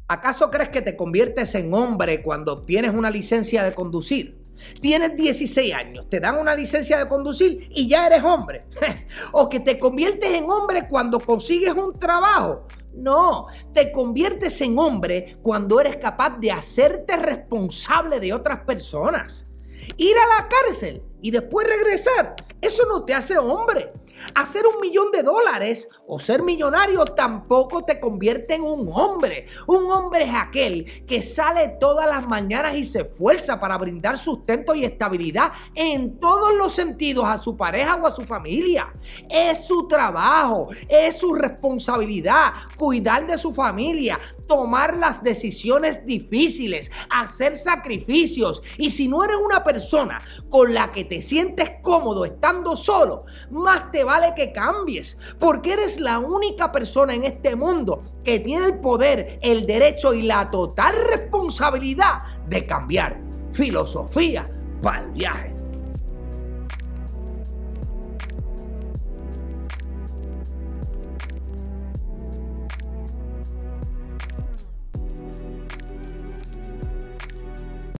¿Acaso crees que te conviertes en hombre cuando obtienes una licencia de conducir? Tienes 16 años, te dan una licencia de conducir y ya eres hombre. ¿O que te conviertes en hombre cuando consigues un trabajo? No, te conviertes en hombre cuando eres capaz de hacerte responsable de otras personas. Ir a la cárcel y después regresar, eso no te hace hombre. Hacer $1 millón o ser millonario tampoco te convierte en un hombre. Un hombre es aquel que sale todas las mañanas y se esfuerza para brindar sustento y estabilidad en todos los sentidos a su pareja o a su familia. Es su trabajo, es su responsabilidad cuidar de su familia, tomar las decisiones difíciles, hacer sacrificios. Y si no eres una persona con la que te sientes cómodo estando solo, más te vale que cambies, porque eres la única persona en este mundo que tiene el poder, el derecho y la total responsabilidad de cambiar. Filosofía para el viaje.